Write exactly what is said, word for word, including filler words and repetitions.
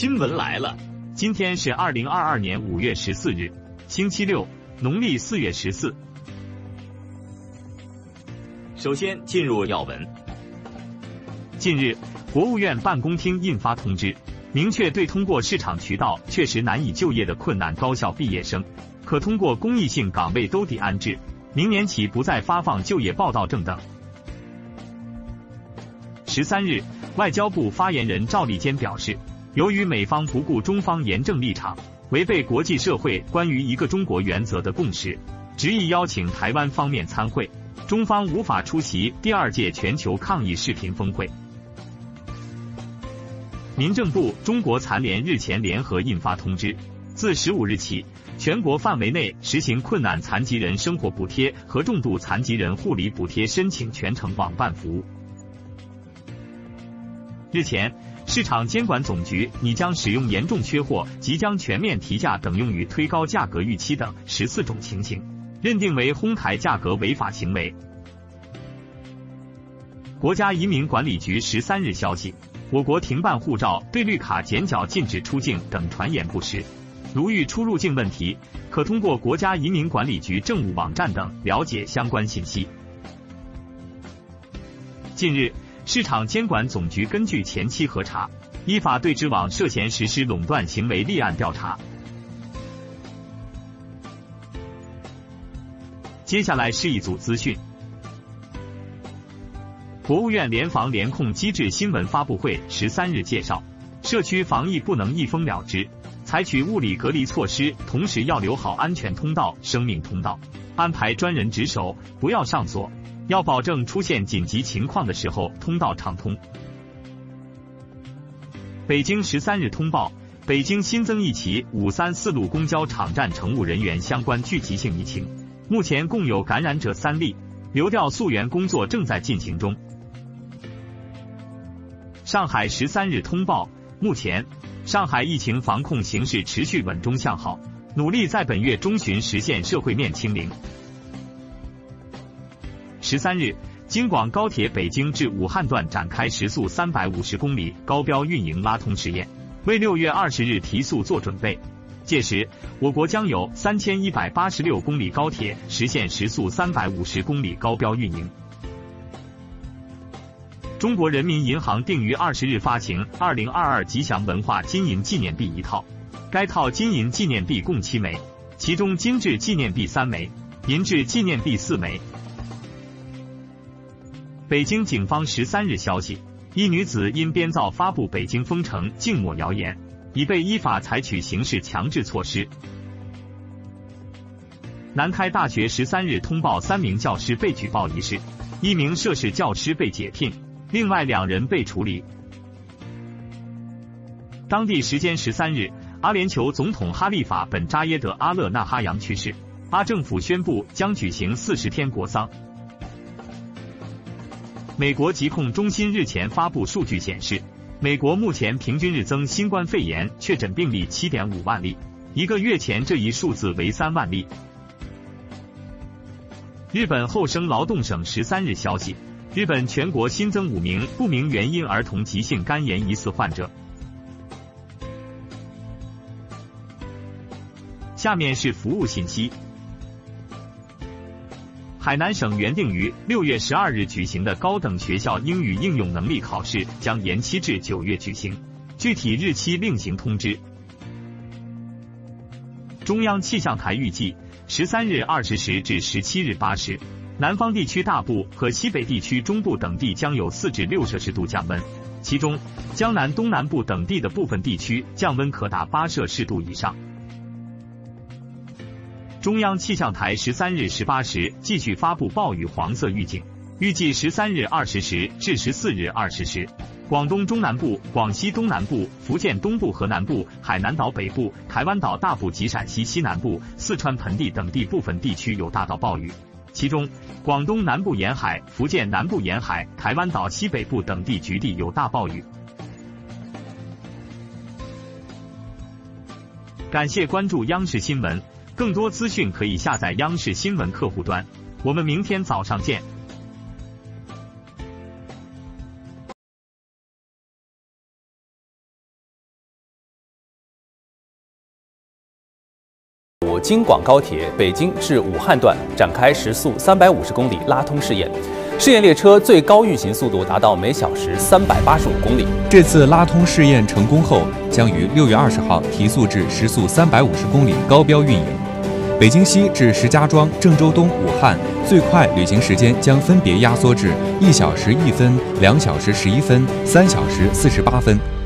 新闻来了， 今天是二零二二年五月十四日，星期六，农历四月十四。 首先进入要闻。 近日，国务院办公厅印发通知，明确对通过市场渠道确实难以就业的困难高校毕业生，可通过公益性岗位兜底安置，明年起不再发放就业报到证等。十三日，外交部发言人赵立坚表示，由于美方不顾中方严正立场，违背国际社会关于一个中国原则的共识，执意邀请台湾方面参会，中方无法出席第二届全球抗疫视频峰会。民政部、中国残联日前联合印发通知，自十五日起，全国范围内实行困难残疾人生活补贴和重度残疾人护理补贴申请全程网办服务。日前，市场监管总局拟将使用严重缺货、即将全面提价等用于推高价格预期等十四种情形，认定为哄抬价格违法行为。国家移民管理局十三日消息，我国停办护照、对绿卡剪缴禁止出境等传言不实。如遇出入境问题，可通过国家移民管理局政务网站等了解相关信息。近日，市场监管总局根据前期核查，依法对知网涉嫌实施垄断行为立案调查。接下来是一组资讯。国务院联防联控机制新闻发布会十三日介绍，社区防疫不能一封了之，采取物理隔离措施，同时要留好安全通道、生命通道，安排专人值守，不要上锁，要保证出现紧急情况的时候通道畅通。北京十三日通报，北京新增一起五三四路公交场站乘务人员相关聚集性疫情，目前共有感染者三例，流调溯源工作正在进行中。上海十三日通报，目前上海疫情防控形势持续稳中向好，努力在本月中旬实现社会面清零。十三日，京广高铁北京至武汉段展开时速三百五十公里高标运营拉通实验，为六月二十日提速做准备。届时，我国将有三千一百八十六公里高铁实现时速三百五十公里高标运营。中国人民银行定于二十日发行二零二二吉祥文化金银纪念币一套，该套金银纪念币共七枚，其中金质纪念币三枚，银质纪念币四枚。北京警方十三日消息，一女子因编造发布北京封城静默谣言，已被依法采取刑事强制措施。南开大学十三日通报三名教师被举报一事，一名涉事教师被解聘，另外两人被处理。当地时间十三日，阿联酋总统哈利法本扎耶德阿勒纳哈扬去世，阿政府宣布将举行四十天国丧。美国疾控中心日前发布数据显示，美国目前平均日增新冠肺炎确诊病例 七点五万例，一个月前这一数字为三万例。日本厚生劳动省十三日消息，日本全国新增五名不明原因儿童急性肝炎疑似患者。下面是服务信息。海南省原定于六月十二日举行的高等学校英语应用能力考试将延期至九月举行，具体日期另行通知。中央气象台预计，十三日二十时至十七日八时，南方地区大部和西北地区中部等地将有四至六摄氏度降温，其中江南东南部等地的部分地区降温可达八摄氏度以上。中央气象台十三日十八时继续发布暴雨黄色预警，预计十三日二十时至十四日二十时，广东中南部、广西东南部、福建东部、河南部、海南岛北部、台湾岛大部及陕西西南部、四川盆地等地部分地区有大到暴雨，其中广东南部沿海、福建南部沿海、台湾岛西北部等地局地有大暴雨。感谢关注央视新闻，更多资讯可以下载央视新闻客户端。我们明天早上见。 这次拉通试验成功后，将于六月二十号提速至时速三百五十公里高标运营。北京西至石家庄、郑州东、武汉最快旅行时间将分别压缩至一小时一分、两小时十一分、三小时四十八分。